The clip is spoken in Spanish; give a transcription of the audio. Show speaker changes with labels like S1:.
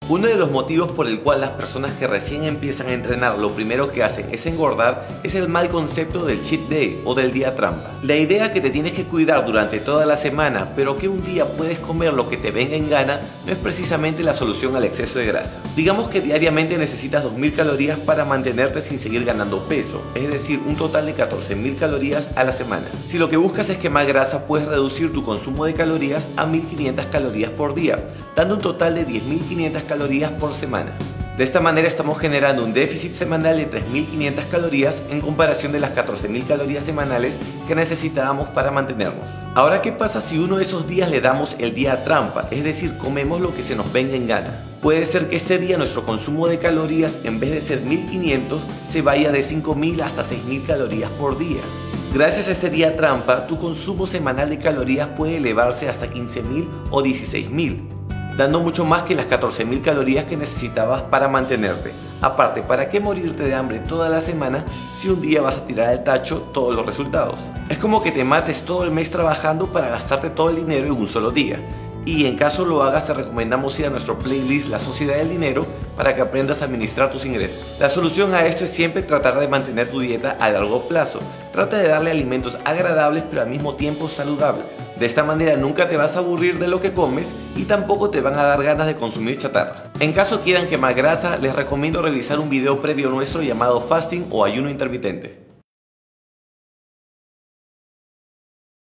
S1: Uno de los motivos por el cual las personas que recién empiezan a entrenar lo primero que hacen es engordar es el mal concepto del cheat day o del día trampa. La idea que te tienes que cuidar durante toda la semana, pero que un día puedes comer lo que te venga en gana, no es precisamente la solución al exceso de grasa. Digamos que diariamente necesitas 2000 calorías para mantenerte sin seguir ganando peso, es decir, un total de 14.000 calorías a la semana. Si lo que buscas es quemar grasa, puedes reducir tu consumo de calorías a 1500 calorías por día, dando un total de 10.500 calorías por semana. De esta manera estamos generando un déficit semanal de 3.500 calorías en comparación de las 14.000 calorías semanales que necesitábamos para mantenernos. Ahora, ¿qué pasa si uno de esos días le damos el día trampa? Es decir, comemos lo que se nos venga en gana. Puede ser que este día nuestro consumo de calorías, en vez de ser 1.500, se vaya de 5.000 hasta 6.000 calorías por día. Gracias a este día trampa, tu consumo semanal de calorías puede elevarse hasta 15.000 o 16.000. dando mucho más que las 14.000 calorías que necesitabas para mantenerte. Aparte, ¿para qué morirte de hambre toda la semana si un día vas a tirar al tacho todos los resultados? Es como que te mates todo el mes trabajando para gastarte todo el dinero en un solo día. Y en caso lo hagas, te recomendamos ir a nuestro playlist La Sociedad del Dinero para que aprendas a administrar tus ingresos. La solución a esto es siempre tratar de mantener tu dieta a largo plazo. Trata de darle alimentos agradables pero al mismo tiempo saludables. De esta manera nunca te vas a aburrir de lo que comes y tampoco te van a dar ganas de consumir chatarra. En caso quieran quemar grasa, les recomiendo revisar un video previo nuestro llamado fasting o ayuno intermitente.